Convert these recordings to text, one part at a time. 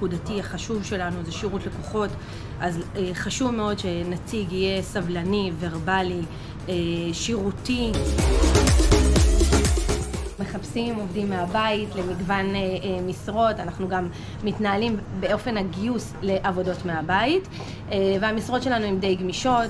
הפקודתי החשוב שלנו זה שירות לקוחות, אז חשוב מאוד שנציג יהיה סבלני, ורבלי, שירותי. מחפשים עובדים מהבית למגוון משרות, אנחנו גם מתנהלים באופן הגיוס לעבודות מהבית, והמשרות שלנו הן די גמישות.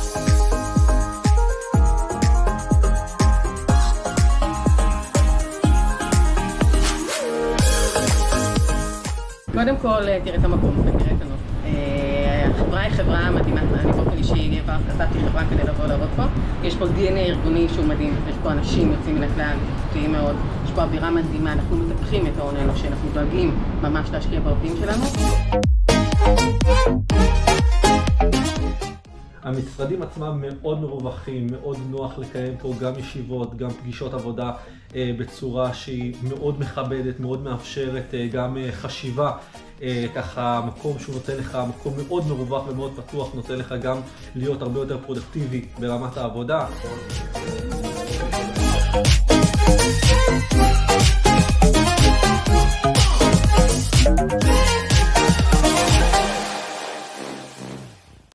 קודם כל, תראה את המקום ותראה את הנוף. החברה היא חברה מדהימה, אני באופן אישי כתבתי חברה כדי לבוא לעבוד פה. יש פה DNA ארגוני שהוא מדהים, יש פה אנשים יוצאים מן הכלל, איכותיים מאוד, יש פה אווירה מדהימה, אנחנו מטפחים את ההון האנושי, אנחנו דואגים ממש להשקיע בעובדים שלנו. המשרדים עצמם מאוד מרווחים, מאוד נוח לקיים פה גם ישיבות, גם פגישות עבודה בצורה שהיא מאוד מכבדת, מאוד מאפשרת גם חשיבה. ככה מקום שהוא נותן לך, מקום מאוד מרווח ומאוד פתוח, נותן לך גם להיות הרבה יותר פרודקטיבי ברמת העבודה.